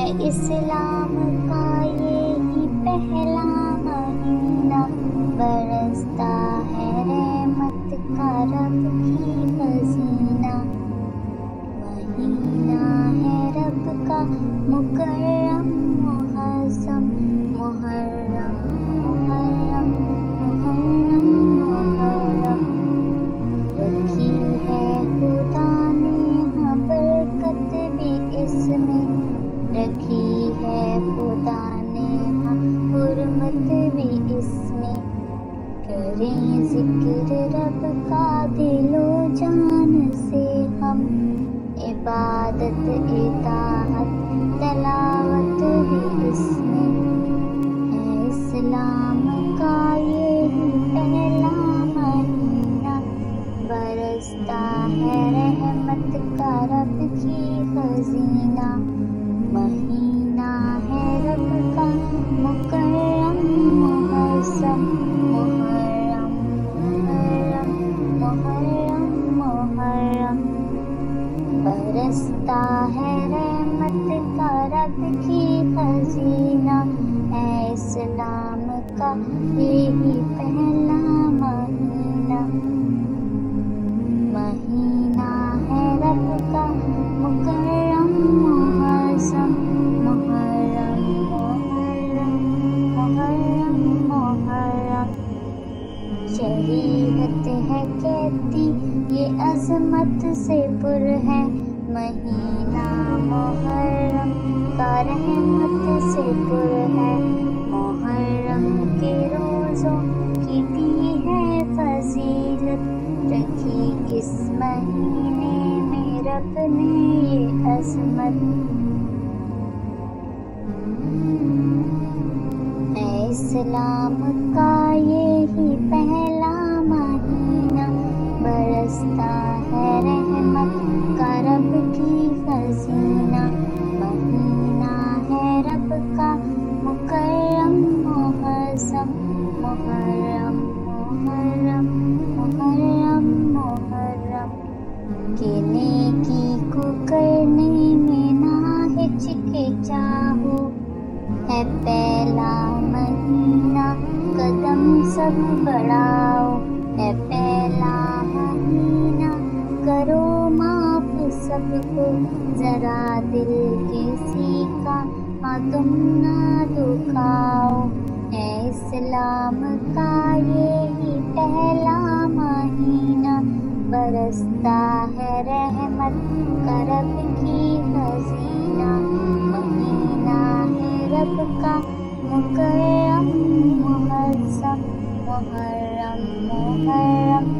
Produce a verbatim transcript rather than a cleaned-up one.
اسلام کا یہی پہلا مہینہ، برستا ہے رحمت کا رب کی خزینہ، مہینہ ہے رب کا مکرم معظم، محرم محرم محرم محرم، رکھی ہے خدا نے ہاں برکت بھی اس میں، رکھی ہے خدا نے ہاں حرمت بھی اس میں، کریں ذکر رب کا دل و جان سے ہم، عبادت اطاعت تلاوت بھی اس میں، ہے اسلام کا یہی پہلا مہینہ، برستا ہے رحمت کا رب کی خزینہ، مہینہ ہے رب کا مکرم معظم، محرم محرم محرم محرم، برستا ہے رحمت کا رب کی خزینہ، ہے اسلام کا یہی پہلا مہینہ، مہینہ ہے رب کا مکرم معظم، محرم محرم محرم محرم، شریعت ہے کہتی یہ عظمت سے پر ہے، مہینہ محرم کا رحمت سے پر ہے، محرم کے روزوں کی دی ہے فضیلت، رکھی اس مہینے میں رب نے یہ عظمت، ہے اسلام کا یہی پہلا مہینہ، برستا ہے رحمت کا رب کی خزینہ، مہینہ ہے رب کا مکرم معظم، محرم محرم محرم محرم، کہ نیکی کو کرنے میں نہ ہچکچاہو، ہے پہلا مہینہ قدم سب بڑھاؤ، ہے پہلا مہینہ کرو معاف سب کو، ذرا دل کسی کا ہاں تم نہ دکھاؤ، ہے اسلام کا یہی پہلا مہینہ، برستا ہے رحمت کا رب کی خزینہ، مہینہ ہے رب کا مکرم معظم، محرم محرم